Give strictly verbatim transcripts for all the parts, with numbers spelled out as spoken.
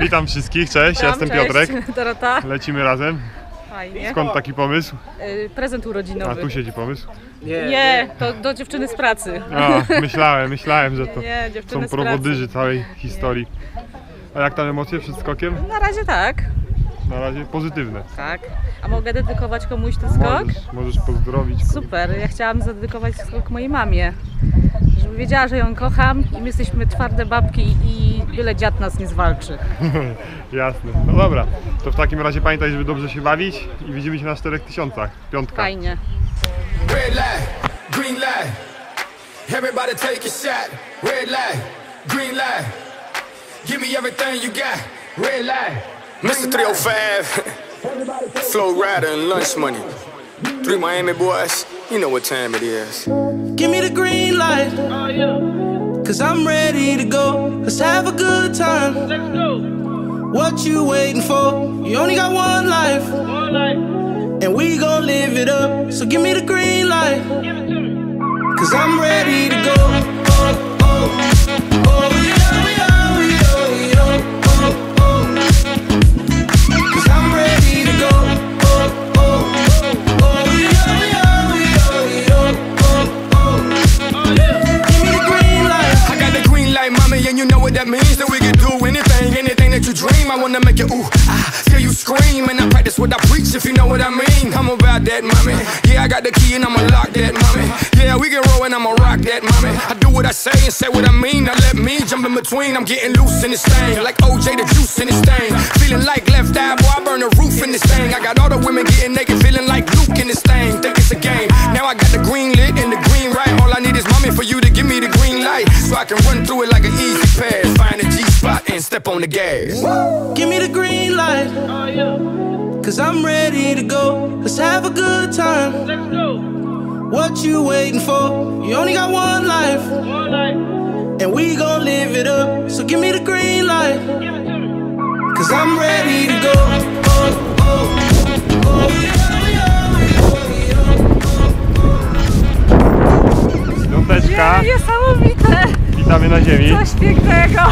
Witam wszystkich, cześć, ja jestem cześć. Piotrek. Dorota. Lecimy razem. Fajnie. Skąd taki pomysł? Yy, prezent urodzinowy. A tu siedzi pomysł? Nie, nie, to do dziewczyny z pracy. A, myślałem, myślałem, że to nie, nie, są prowodyży całej historii. A jak tam emocje przed skokiem? Na razie tak. Na razie pozytywne. Tak. A mogę dedykować komuś ten skok? Możesz, możesz pozdrowić. Super, ja chciałam zadedykować skok mojej mamie. Żeby wiedziała, że ją kocham i my jesteśmy twarde babki i byle dziad nas nie zwalczy. Jasne. No dobra, to w takim razie pamiętaj, żeby dobrze się bawić i widzimy się na czterech tysiącach. Piątka. Fajnie. Red light, green light. Everybody take a shot. Red light, green light. Give me everything you got. Red light. Mister three oh five, Flow Rider and Lunch Money. Three Miami boys, you know what time it is. Give me the green light, oh, yeah. Cause I'm ready to go. Let's have a good time. Let's go. What you waiting for? You only got one life, one life. And we gon' live it up. So give me the green light, give it to me. Cause I'm ready to go. Oh, oh, oh, yeah, yeah, yeah, yeah. Oh, oh. Cause I'm ready to go. Oh, oh, oh, yeah, yeah, yeah, yeah. Oh, oh. Give me the green light. I got the green light, mommy, and you know what that means. That we can do anything, anything that you dream. I wanna make you ooh, ah, feel you scream. And I practice what I preach, if you know what I mean. I'm about that, mommy. Yeah, I got the key and I'ma lock that, mommy. Yeah, we can roll and I'ma rock that, mommy. I do what I say and say what I mean. Now let me jump in between. I'm getting loose in this thing, like O J the juice in this thing. Feeling like left eye, boy, I burn the roof in this thing. I got all the women getting naked, feeling like Luke in this thing. Think it's a game. Now I got the green lit and the green right. All I need is mommy for you to give me the green light, so I can run through it like an easy pass. Find a G spot and step on the gas. Give me the green light, oh, yeah. Cause I'm ready to go. Let's have a good time. Let's go. What you waiting for? You only got one life, one life. And we gon' live it up. So give me the green light, give it to me. Cause I'm ready to go. Oh, oh, oh, yeah, yeah, yeah. Piąteczka. Niesamowite! Witamy na ziemi. Coś pięknego!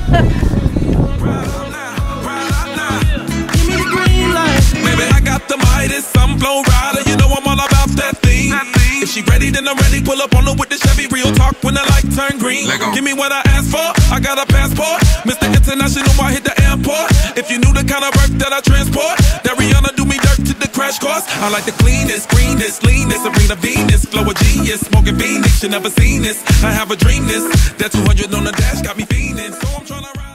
I'm Flow Rider, you know I'm all about that thing. If she ready, then I'm ready. Pull up on her with the Chevy. Real talk when the light turn green. Give me what I asked for. I got a passport. Mister International, I hit the airport. If you knew the kind of work that I transport, that Rihanna do me dirt to the crash course. I like the cleanest, greenest, leanest, Serena Venus, flow a genius, smoking Phoenix. You never seen this. I have a dream this. That two hundred on the dash got me fiending. So I'm tryna ride.